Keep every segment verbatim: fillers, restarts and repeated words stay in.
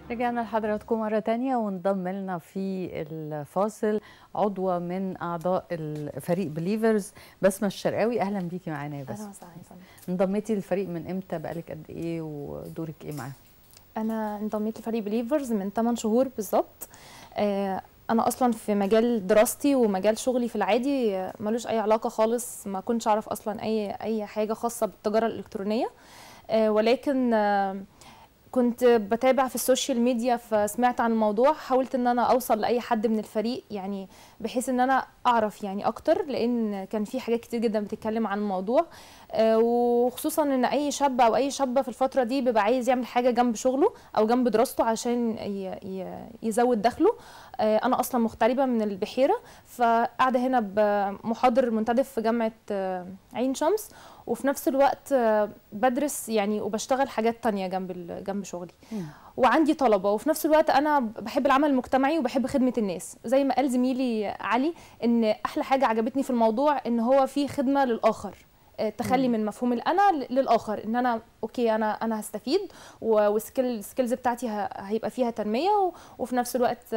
رجعنا لحضراتكم مرة تانية وانضم لنا في الفاصل عضوة من أعضاء الفريق بليفرز بسمة الشرقاوي. أهلا بيكي معانا يا بسمة. أهلا وسهلا. انضميتي للفريق من إمتى؟ بقالك قد إيه ودورك إيه معاه؟ أنا انضميت لفريق بليفرز من ثمانية شهور بالظبط. أنا أصلا في مجال دراستي ومجال شغلي في العادي ملوش أي علاقة خالص، ما كنتش أعرف أصلا أي أي حاجة خاصة بالتجارة الإلكترونية، ولكن كنت بتابع في السوشيال ميديا فسمعت عن الموضوع، حاولت ان انا اوصل لاي حد من الفريق يعني بحيث ان انا اعرف يعني اكتر، لان كان في حاجات كتير جدا بتتكلم عن الموضوع، وخصوصا ان اي شاب او اي شابه في الفتره دي بيبقى عايز يعمل حاجه جنب شغله او جنب دراسته عشان يزود دخله. انا اصلا مغتربه من البحيره، فقاعده هنا بمحاضر منتدب في جامعه عين شمس، وفي نفس الوقت بدرس يعني وبشتغل حاجات تانية جنب جنب شغلي. مم. وعندي طلبة، وفي نفس الوقت أنا بحب العمل المجتمعي وبحب خدمة الناس. زي ما قال زميلي علي إن أحلى حاجة عجبتني في الموضوع إن هو فيه خدمة للآخر، تخلي من مفهوم الأنا للآخر، إن أنا أوكي أنا أنا هستفيد والسكيل السكيلز بتاعتي هيبقى فيها تنمية، وفي نفس الوقت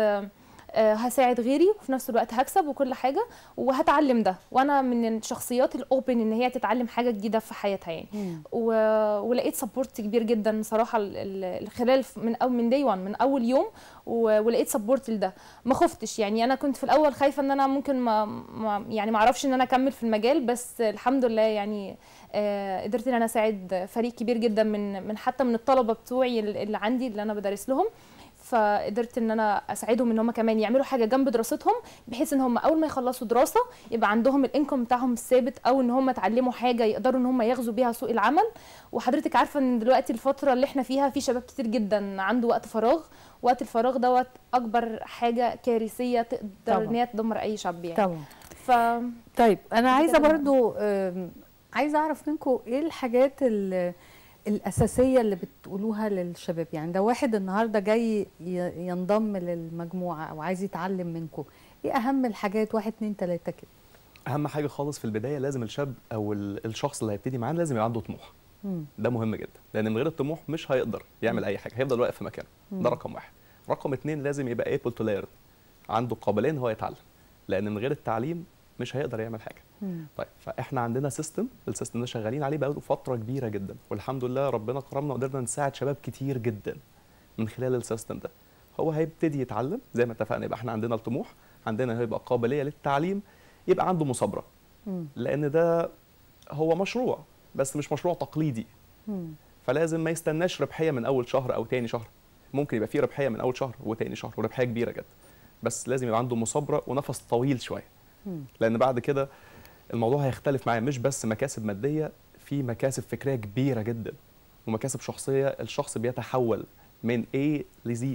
هساعد غيري، وفي نفس الوقت هكسب وكل حاجه وهتعلم ده. وانا من الشخصيات الاوبن ان هي تتعلم حاجه جديده في حياتها يعني. و... ولقيت سبورت كبير جدا صراحه خلال من أو من داي وان من اول يوم، و... ولقيت سبورت لده. ما خفتش يعني، انا كنت في الاول خايفه ان انا ممكن ما, ما يعني ما اعرفش ان انا اكمل في المجال، بس الحمد لله يعني آه قدرت ان انا اساعد فريق كبير جدا من من حتى من الطلبه بتوعي اللي عندي اللي انا بدرس لهم، فقدرت ان انا اساعدهم ان هم كمان يعملوا حاجه جنب دراستهم، بحيث ان هم اول ما يخلصوا دراسه يبقى عندهم الانكم بتاعهم الثابت، او ان هم اتعلموا حاجه يقدروا ان هم يغزوا بيها سوق العمل. وحضرتك عارفه ان دلوقتي الفتره اللي احنا فيها في شباب كتير جدا عنده وقت فراغ، وقت الفراغ دوت اكبر حاجه كارثيه تقدر ان هي تدمر اي شاب يعني. طبعا. ف طيب انا عايزه برضو عايزه اعرف منكم ايه الحاجات اللي الأساسية اللي بتقولوها للشباب. يعني ده واحد النهاردة جاي ينضم للمجموعة أو عايز يتعلم منكم، إيه أهم الحاجات؟ واحد اتنين تلاتة كده. أهم حاجة خالص في البداية لازم الشاب أو الشخص اللي هيبتدي معانا لازم يبقى عنده طموح. مم. ده مهم جدا، لأن من غير الطموح مش هيقدر يعمل أي حاجة، هيفضل واقف في مكانه. ده رقم واحد. رقم اتنين لازم يبقى able to learn، عنده قابلية إن هو يتعلم، لأن من غير التعليم مش هيقدر يعمل حاجه. مم. طيب فاحنا عندنا سيستم، السيستم ده شغالين عليه بقاله فتره كبيره جدا، والحمد لله ربنا كرمنا وقدرنا نساعد شباب كتير جدا من خلال السيستم ده. هو هيبتدي يتعلم زي ما اتفقنا، يبقى احنا عندنا الطموح، عندنا هيبقى قابليه للتعليم، يبقى عنده مثابره، لان ده هو مشروع بس مش مشروع تقليدي. مم. فلازم ما يستناش ربحيه من اول شهر او تاني شهر، ممكن يبقى فيه ربحيه من اول شهر وتاني شهر وربحيه كبيره جدا، بس لازم يبقى عنده مثابره ونفس طويل شويه، لأن بعد كده الموضوع هيختلف معاه، مش بس مكاسب مادية، في مكاسب فكرية كبيرة جدا ومكاسب شخصية، الشخص بيتحول من A ل Z.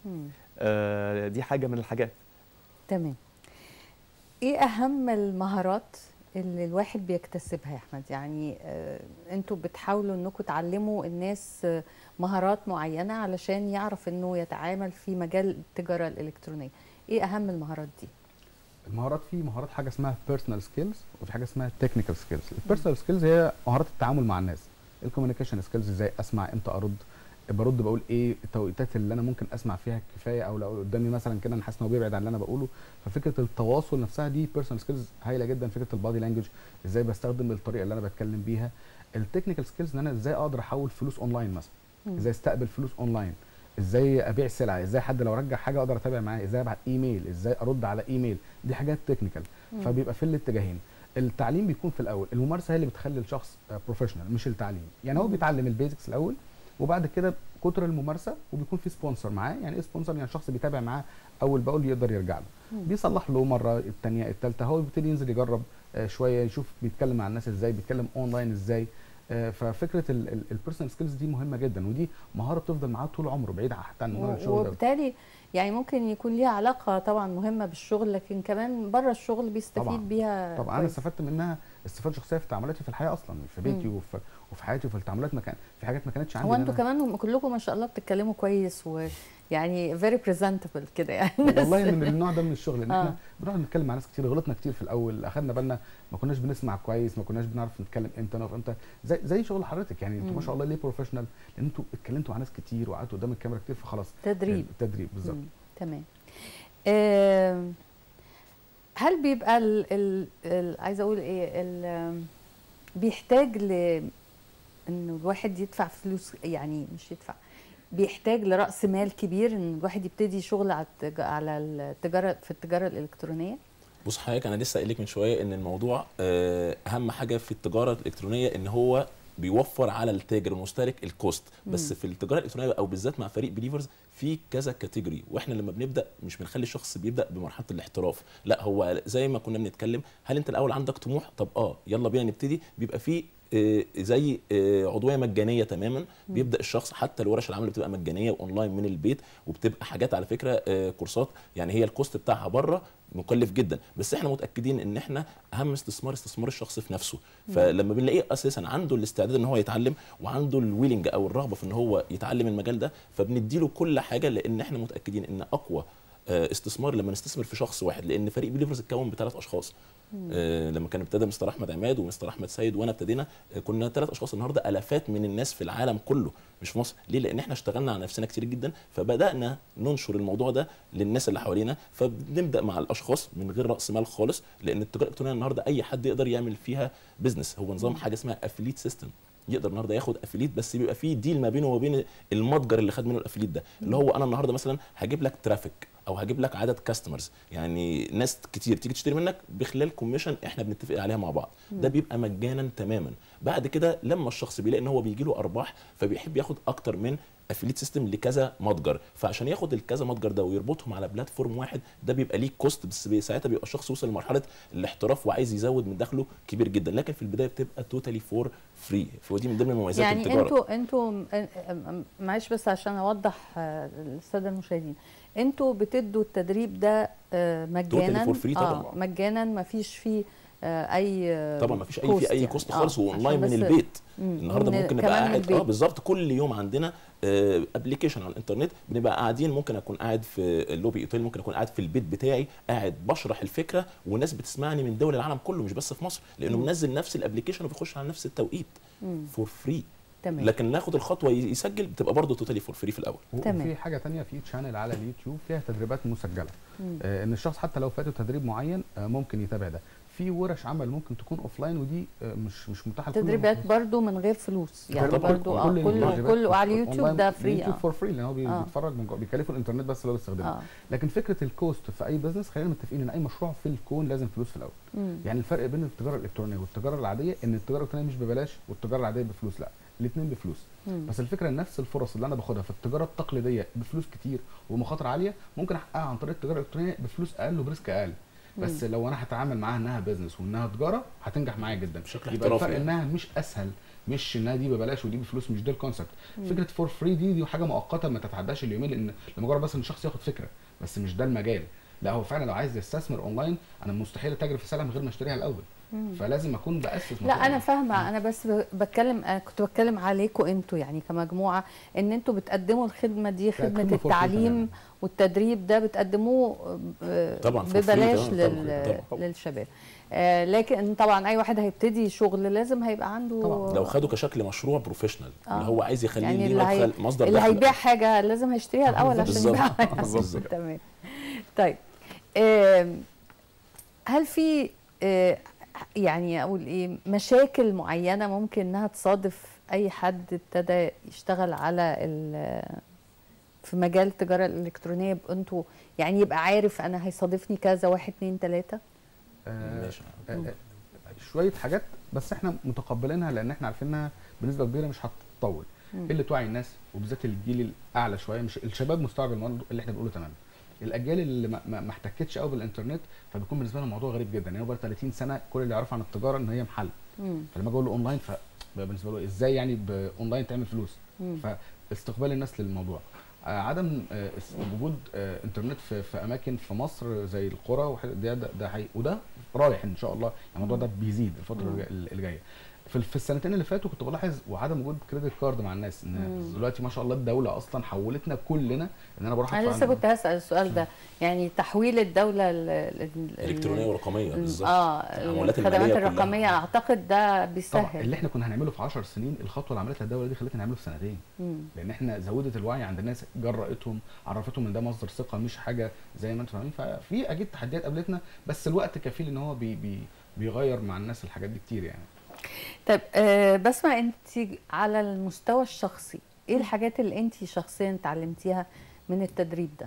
آه دي حاجة من الحاجات. تمام. إيه أهم المهارات اللي الواحد بيكتسبها يا أحمد؟ يعني آه أنتوا بتحاولوا أنكم تعلموا الناس مهارات معينة علشان يعرف أنه يتعامل في مجال التجارة الإلكترونية. إيه أهم المهارات دي؟ المهارات، في مهارات حاجه اسمها بيرسونال سكيلز وفي حاجه اسمها تكنيكال سكيلز. البيرسونال سكيلز هي مهارات التعامل مع الناس، الكوميونيكيشن سكيلز، ازاي اسمع، امتى ارد، برد بقول ايه، التوقيتات اللي انا ممكن اسمع فيها كفايه، او لو قدامي مثلا كده انا حاسس ان هو بيبعد عن اللي انا بقوله. ففكره التواصل نفسها دي بيرسونال سكيلز هايله جدا. فكره البادي لانجوج، ازاي بستخدم الطريقه اللي انا بتكلم بيها. التكنيكال سكيلز ان انا ازاي اقدر احول فلوس اونلاين مثلا، ازاي استقبل فلوس اونلاين، ازاي ابيع سلعه، ازاي حد لو رجع حاجه اقدر اتابع معاه، ازاي ابعت ايميل، ازاي ارد على ايميل. دي حاجات تكنيكال، فبيبقى في الاتجاهين. التعليم بيكون في الاول، الممارسه هي اللي بتخلي الشخص بروفيشنال مش التعليم. يعني هو بيتعلم البيزكس الاول، وبعد كده كتر الممارسه وبيكون في سبونسر معاه. يعني ايه سبونسر؟ يعني شخص بيتابع معاه اول باول يقدر يرجع له، بيصلح له مره الثانيه الثالثه، هو بيبتدي ينزل يجرب شويه، يشوف بيتكلم مع الناس ازاي، بيتكلم اونلاين ازاي. ففكره البيرسونال سكيلز دي مهمه جدا، ودي مهاره بتفضل معاه طول عمره بعيد حتى عن مجال الشغل. وبالتالي يعني ممكن يكون ليها علاقه طبعا مهمه بالشغل، لكن كمان بره الشغل بيستفيد طبعًا بيها. طبعا انا استفدت منها استفاده شخصيه في تعاملاتي في الحياه اصلا، في بيتي وفي وفي حياتي وفي التعاملات. ما كان في حاجات ما كانتش عندي. هو انتوا كمان كلكم ما شاء الله بتتكلموا كويس، و يعني فيري بريزنتبل كده يعني. والله من النوع ده من الشغل ان آه. احنا بنقعد نتكلم مع ناس كتير، غلطنا كتير في الاول، اخدنا بالنا ما كناش بنسمع كويس، ما كناش بنعرف نتكلم امتى نقف امتى، زي زي شغل حضرتك يعني. انتوا ما شاء الله ليه بروفيشنال، لان انتوا اتكلمتوا مع ناس كتير وقعدتوا قدام الكاميرا كتير، فخلاص تدريب. تدريب بالظبط. مم. تمام. آه هل بيبقى ال ال ال عايزه اقول ايه ال بيحتاج ل انه الواحد يدفع فلوس، يعني مش يدفع، بيحتاج لرأس مال كبير ان الواحد يبتدي شغل على التج- على التجاره في التجاره الالكترونيه؟ بص حضرتك، انا لسه قايل لك من شويه ان الموضوع آه، اهم حاجه في التجاره الالكترونيه ان هو بيوفر على التاجر المشترك الكوست. بس مم. في التجاره الالكترونيه او بالذات مع فريق بليفرز في كذا كاتيجوري، واحنا لما بنبدا مش بنخلي الشخص بيبدا بمرحله الاحتراف، لا هو زي ما كنا بنتكلم، هل انت الاول عندك طموح؟ طب اه يلا بينا نبتدي. بيبقى في آه، زي آه، عضويه مجانيه تماما. بيبدا الشخص، حتى الورش العمل بتبقى مجانيه واونلاين من البيت، وبتبقى حاجات على فكره آه، كورسات، يعني هي الكوست بتاعها بره مكلف جدا، بس احنا متاكدين ان احنا اهم استثمار استثمار الشخص في نفسه. فلما بنلاقيه اساسا عنده الاستعداد ان هو يتعلم وعنده الويلنج او الرغبه في ان هو يتعلم المجال ده، فبنديله كل حاجه، لان احنا متاكدين ان اقوى آه، استثمار لما نستثمر في شخص واحد، لان فريق بليفرز اتكون بثلاث اشخاص. آه لما كان ابتدى مستر احمد عماد ومستر احمد سيد وانا ابتدينا، آه كنا ثلاث اشخاص. النهارده الافات من الناس في العالم كله، مش في مصر. ليه؟ لان احنا اشتغلنا على نفسنا كتير جدا، فبدانا ننشر الموضوع ده للناس اللي حوالينا. فبنبدا مع الاشخاص من غير راس مال خالص، لان التجاره الالكترونيه النهارده اي حد يقدر يعمل فيها بزنس. هو نظام حاجه اسمها افليت سيستم، يقدر النهارده ياخد افليت، بس بيبقى فيه ديل ما بينه وبين المتجر اللي خد منه الافليت ده، اللي هو انا النهارده مثلا هجيب لك ترافيك او هجيب لك عدد كاستمرز، يعني ناس كتير تيجي تشتري منك بخلال كوميشن احنا بنتفق عليها مع بعض. ده بيبقى مجانا تماما. بعد كده لما الشخص بيلاقي ان هو بيجي له ارباح، فبيحب ياخد اكتر من افليت سيستم لكذا متجر، فعشان ياخد الكذا متجر ده ويربطهم على بلاتفورم واحد، ده بيبقى ليه كوست، بس ساعتها بيبقى الشخص وصل لمرحله الاحتراف وعايز يزود من دخله كبير جدا. لكن في البدايه بتبقى توتالي فور فري، فدي من ضمن مميزات يعني التجاره. انتوا انتوا معلش بس عشان اوضح آه، للساده المشاهدين، انتوا بتدوا التدريب ده آه، مجانا؟ Totally for free طبعاً. آه مجانا، ما فيش فيه آه، اي آه، طبعا ما فيش اي كوست في اي يعني. كوست آه، خالص، واونلاين عشان من بس- البيت. مم. النهارده من- ممكن نبقى كمان من قاعد البيت. اه بالظبط. كل يوم عندنا ابلكيشن على الانترنت، بنبقى قاعدين، ممكن اكون قاعد في اللوبي اوتيل، ممكن اكون قاعد في البيت بتاعي قاعد بشرح الفكره، وناس بتسمعني من دول العالم كله مش بس في مصر، لانه مم. منزل نفس الابلكيشن وبيخش على نفس التوقيت مم. فور فري. تمام. لكن ناخد الخطوه يسجل بتبقى برضه توتالي فور فري في الاول. تمام. وفي حاجه تانية، في تشانل على اليوتيوب فيها تدريبات مسجله، مم. آه ان الشخص حتى لو فاته تدريب معين آه ممكن يتابع ده. في ورش عمل ممكن تكون اوفلاين، ودي آه مش مش متاحه لكل تدريبات الناس. برضو من غير فلوس يعني؟ طبعاً. برضو اه كل كله التدريبات كله على اليوتيوب أونلاين، ده فري. اليوتيوب اه فور فري، لان هو بي- آه. بيتفرج من جوه، بيكلفه الانترنت بس اللي هو بيستخدمه. اه لكن فكره الكوست في اي بزنس، خلينا متفقين ان اي مشروع في الكون لازم فلوس في الاول. مم. يعني الفرق بين التجاره الالكترونيه والتجاره العاديه ان التجاره الالكترونيه مش ببلاش والتجاره العاديه بفلوس، لا الاثنين بفلوس. مم. بس الفكره ان نفس الفرص اللي انا باخدها في التجاره التقليديه بفلوس كتير ومخاطر عاليه، ممكن احققها عن طريق التجاره الالكترونيه بفلوس اقل وبريسك اقل. بس لو انا هتعامل معاها انها بزنس وانها تجاره، هتنجح معايا جدا بشكل يبقى احترافي الفرق يعني. انها مش اسهل، مش انها دي ببلاش ودي بفلوس، مش ده الكونسبت. فكره فور فري دي دي حاجه مؤقته ما تتعداش اليومين، لان لمجرد بس ان الشخص ياخد فكره، بس مش ده المجال. لا هو فعلا لو عايز يستثمر اونلاين، انا مستحيل اتاجر في سلعه من غير ما اشتريها الاول. فلازم اكون باسس. لا انا فاهمه، انا بس ب- بتكلم، انا كنت بتكلم عليكم انتوا يعني كمجموعه، ان انتوا بتقدموا الخدمه دي، خدمه خدمة for free التعليم تماماً. والتدريب ده بتقدموه آه، طبعاً for free ببلاش تماماً، لل... طبعاً، طبعاً. للشباب. آه، لكن طبعا اي واحد هيبتدي شغل لازم هيبقى عنده طبعاً. لو خدوا كشكل مشروع بروفيشنال آه. اللي هو عايز يخليه يعني ليه اللي, هي... مدخل مصدر اللي دخل. هيبيع حاجه لازم هيشتريها الاول عشان بالظبط. يبيعها. بالظبط. تمام. طيب آم، هل في آه، يعني اقول ايه مشاكل معينه ممكن انها تصادف اي حد ابتدى يشتغل على ال- في مجال التجاره الالكترونيه؟ يبقى انتوا يعني يبقى عارف انا هيصادفني كذا واحد اتنين تلاته؟ آه ماشي. آه آه شويه حاجات، بس احنا متقبلينها لان احنا عارفين انها بنسبه كبيره مش هتطول. قله وعي الناس وبالذات الجيل الاعلى شويه، مش الشباب مستوعب الموضوع اللي احنا بنقوله تماما. الاجيال اللي ما, ما ما احتكتش قوي بالانترنت، فبيكون بالنسبه لهم الموضوع غريب جدا. يعني هو بقى ثلاثين سنه كل اللي يعرفه عن التجاره ان هي محل، مم. فلما اجي اقول له اونلاين، فبقى بالنسبه له ازاي يعني باونلاين تعمل فلوس؟ مم. فاستقبال الناس للموضوع، آه عدم آه وجود آه انترنت في, في اماكن في مصر زي القرى، وح- ده ده, ده حقيقي، وده رايح ان شاء الله. يعني الموضوع ده بيزيد الفتره مم. الجاية- اللي جايه. في في السنتين اللي فاتوا كنت بلاحظ وعدم وجود كريدت كارد مع الناس، ان مم. دلوقتي ما شاء الله الدوله اصلا حولتنا كلنا ان انا بروح انا أدفع لسه عند- كنت هسأل السؤال ده، يعني تحويل الدولة ال- ال- ال- الكترونيه ورقميه بالظبط. اه التعاملات الخدمات المالية الرقمية كلها. اعتقد ده طبعا بيسهل. اللي احنا كنا هنعمله في عشر سنين، الخطوه اللي عملتها الدوله دي خلتنا نعمله في سنتين، مم. لان احنا زودت الوعي عند الناس، جرأتهم، عرفتهم ان ده مصدر ثقه مش حاجه زي ما انتم فاهمين. ففي اكيد تحديات قابلتنا، بس الوقت كفيل ان هو بي بي بيغير مع الناس الحاجات دي كتير يعني. طيب آه بسمع انت على المستوى الشخصي ايه الحاجات اللي انت شخصيا اتعلمتيها من التدريب ده؟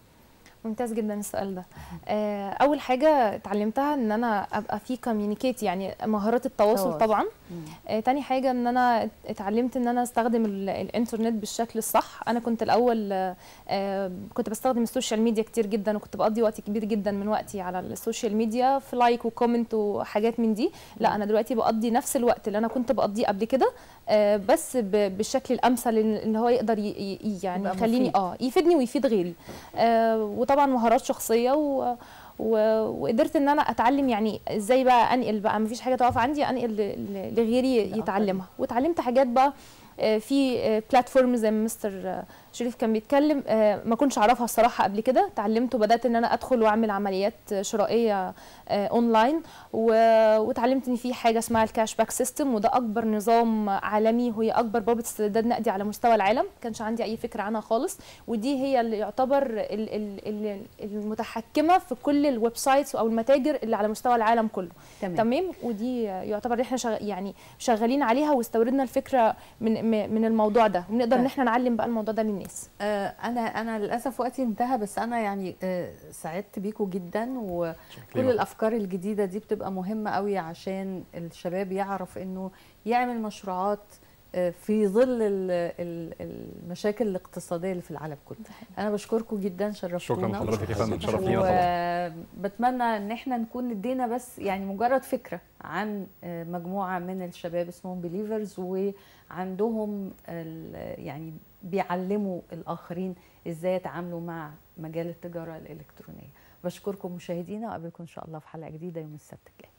ممتاز جدا السؤال ده. آه، اول حاجه اتعلمتها ان انا ابقى في كوميونيكيت، يعني مهارات التواصل تواصل. طبعا. مم. آه، تاني حاجه ان انا اتعلمت ان انا استخدم ال- الانترنت بالشكل الصح. انا كنت الاول آه، آه، كنت بستخدم السوشيال ميديا كتير جدا، وكنت بقضي وقت كبير جدا من وقتي على السوشيال ميديا في لايك وكومنت وحاجات من دي. لا انا دلوقتي بقضي نفس الوقت اللي انا كنت بقضيه قبل كده، آه، بس ب- بالشكل الامثل اللي هو يقدر ي- ي- يعني يبقى يخليني مفيد. اه يفيدني ويفيد غيري. آه، وطبعا مهارات شخصيه و و... وقدرت ان انا اتعلم يعني ازاي بقى انقل بقى، مفيش حاجه تقف عندي، انقل ل- ل- لغيري لآخرين. يتعلمها. واتعلمت حاجات بقى آه، في بلاتفورم زي ما مستر آه، شريف كان بيتكلم، آه، ما كنتش اعرفها الصراحه قبل كده. اتعلمت وبدات ان انا ادخل واعمل عمليات شرائيه آه، اونلاين، و- واتعلمت ان في حاجه اسمها الكاش باك سيستم، وده اكبر نظام عالمي وهي اكبر بوابه استرداد نقدي على مستوى العالم. ما كانش عندي اي فكره عنها خالص، ودي هي اللي يعتبر ال- ال- ال- المتحكمه في كل الويب سايتس او المتاجر اللي على مستوى العالم كله. تمام. تمام. ودي يعتبر احنا شغ... يعني شغالين عليها واستوردنا الفكره من م- من الموضوع ده، ونقدر ان طيب. احنا نعلم بقى الموضوع ده للناس. آه انا انا للاسف وقتي انتهى، بس انا يعني آه سعدت بيكم جدا، وكل شكراً. الافكار الجديده دي بتبقى مهمه قوي عشان الشباب يعرف انه يعمل مشروعات آه في ظل ال- ال- المشاكل الاقتصاديه اللي في العالم كله. انا بشكركم جدا، شرفتونا. شكرا لحضرتك يا فندم، شرف لينا طبعا. وبتمنى ان احنا نكون ادينا بس يعني مجرد فكره عن آه، مجموعه من الشباب اسمهم بليفرز، وعندهم ال- يعني بيعلموا الاخرين ازاي يتعاملوا مع مجال التجاره الالكترونيه. بشكركم مشاهدينا، وقابلكم ان شاء الله في حلقه جديده يوم السبت الجاي.